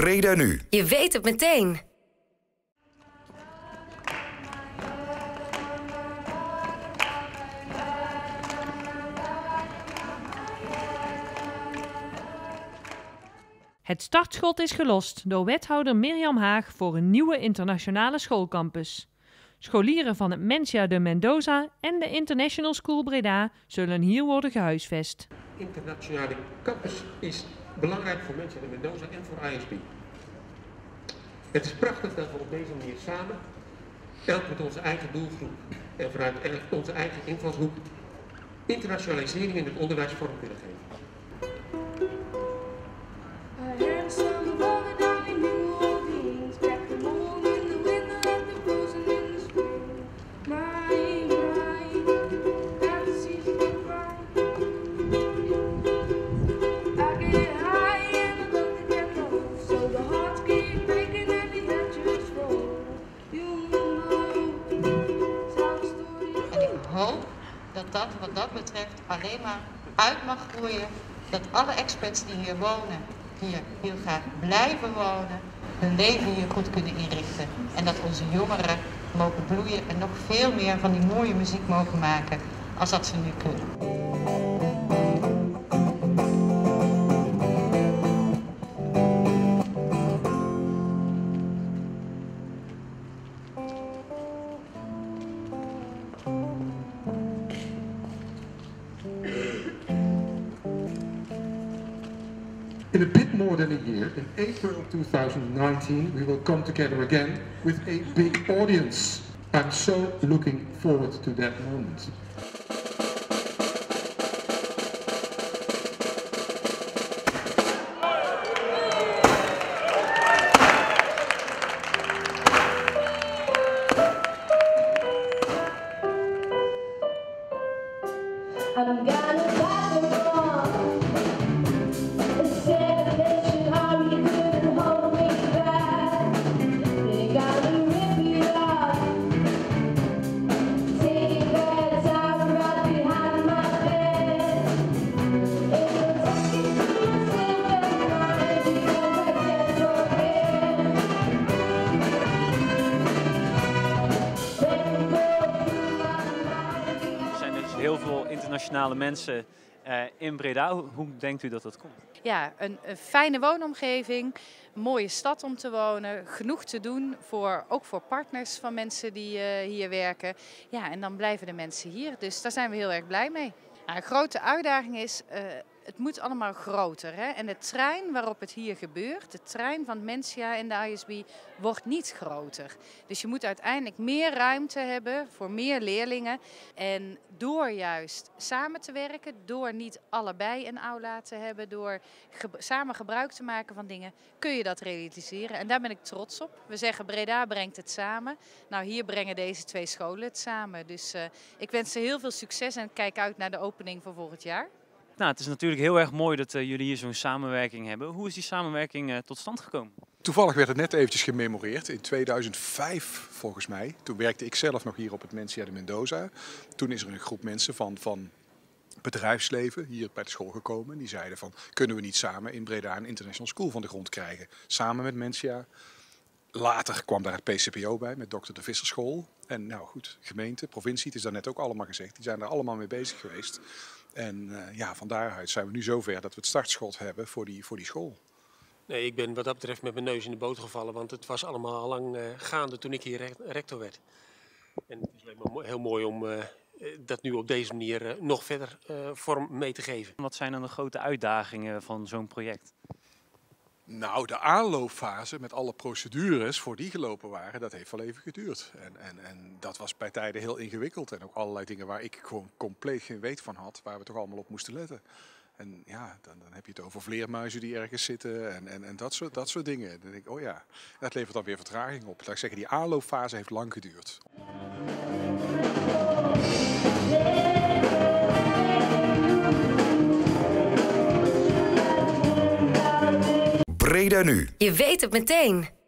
Breda Nu. Je weet het meteen. Het startschot is gelost door wethouder Mirjam Haag voor een nieuwe internationale schoolcampus. Scholieren van het Mencia de Mendoza en de International School Breda zullen hier worden gehuisvest. Internationale campus is belangrijk voor Mencia de Mendoza en voor ISB. Het is prachtig dat we op deze manier samen, elk met onze eigen doelgroep en vanuit onze eigen invalshoek, internationalisering in het onderwijs vorm kunnen geven. Ik hoop dat dat wat dat betreft alleen maar uit mag groeien. Dat alle expats die hier wonen, hier heel graag blijven wonen, hun leven hier goed kunnen inrichten. En dat onze jongeren mogen bloeien en nog veel meer van die mooie muziek mogen maken als dat ze nu kunnen. In a bit more than a year, in April 2019, we will come together again with a big audience. I'm so looking forward to that moment. Heel veel internationale mensen in Breda. Hoe denkt u dat dat komt? Ja, een fijne woonomgeving, een mooie stad om te wonen, genoeg te doen ook voor partners van mensen die hier werken. Ja, en dan blijven de mensen hier, dus daar zijn we heel erg blij mee. Nou, een grote uitdaging is, het moet allemaal groter. Hè? En de trein waarop het hier gebeurt, de trein van Mencia en de ISB, wordt niet groter. Dus je moet uiteindelijk meer ruimte hebben voor meer leerlingen. En door juist samen te werken, door niet allebei een aula te hebben, door samen gebruik te maken van dingen, kun je dat realiseren. En daar ben ik trots op. We zeggen Breda brengt het samen. Nou, hier brengen deze twee scholen het samen. Dus ik wens ze heel veel succes en kijk uit naar de opening van volgend jaar. Nou, het is natuurlijk heel erg mooi dat jullie hier zo'n samenwerking hebben. Hoe is die samenwerking tot stand gekomen? Toevallig werd het net eventjes gememoreerd. In 2005 volgens mij. Toen werkte ik zelf nog hier op het Mencia de Mendoza. Toen is er een groep mensen van bedrijfsleven hier bij de school gekomen. Die zeiden van, kunnen we niet samen in Breda een international school van de grond krijgen? Samen met Mencia. Later kwam daar het PCPO bij met Dr. de Visserschool. En nou goed, gemeente, provincie, het is daar net ook allemaal gezegd. Die zijn daar allemaal mee bezig geweest. En ja, van daaruit zijn we nu zover dat we het startschot hebben voor die school. Nee, ik ben wat dat betreft met mijn neus in de boter gevallen, want het was allemaal al lang gaande toen ik hier rector werd. En het is alleen maar heel mooi om dat nu op deze manier nog verder vorm mee te geven. Wat zijn dan de grote uitdagingen van zo'n project? Nou, de aanloopfase met alle procedures voor die gelopen waren, dat heeft wel even geduurd. En dat was bij tijden heel ingewikkeld. En ook allerlei dingen waar ik gewoon compleet geen weet van had, waar we toch allemaal op moesten letten. En ja, dan heb je het over vleermuizen die ergens zitten en dat soort dingen. Dan denk ik, oh ja, dat levert dan weer vertraging op. Laat ik zeggen, die aanloopfase heeft lang geduurd. Breda Nu. Je weet het meteen.